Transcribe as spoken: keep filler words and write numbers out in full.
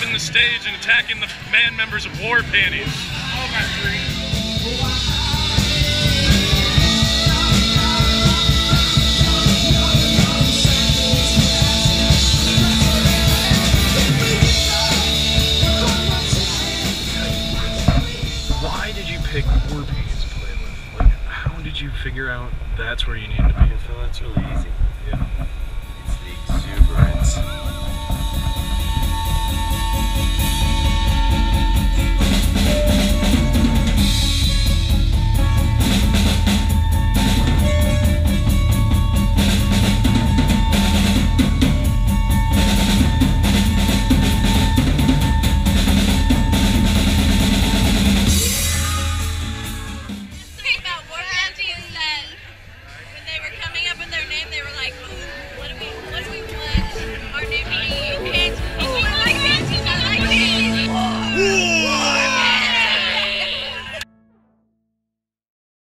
taking the stage and attacking the band members of War Panties. Oh, my three. Why did you pick War Panties to play with? Like, how did you figure out that's where you needed to be? I feel that's really easy. Yeah.